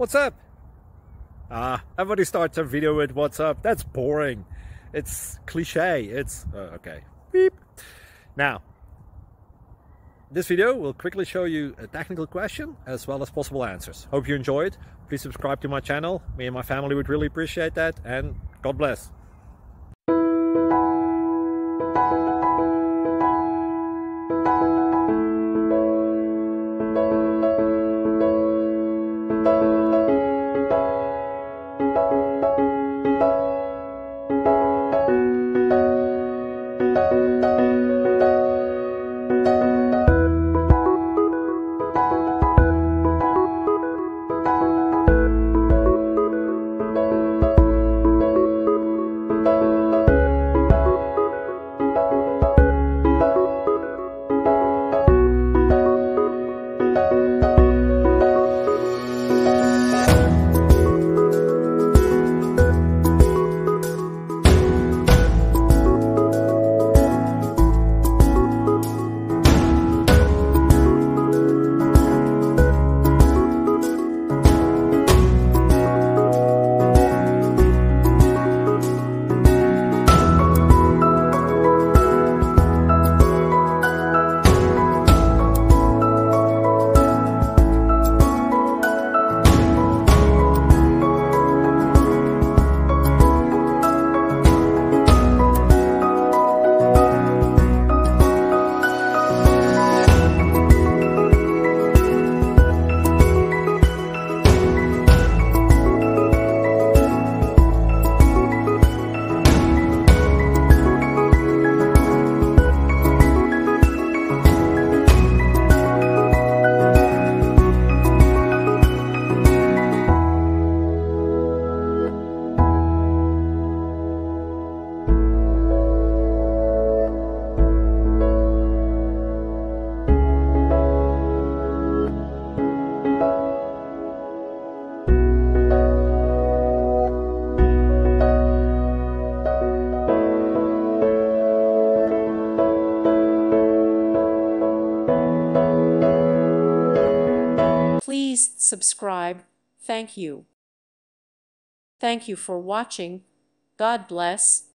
What's up? Everybody starts a video with what's up. That's boring. It's cliche. It's okay. Beep. Now, this video will quickly show you a technical question as well as possible answers. Hope you enjoyed. Please subscribe to my channel. Me and my family would really appreciate that, and God bless. Please subscribe. Thank you. Thank you for watching. God bless.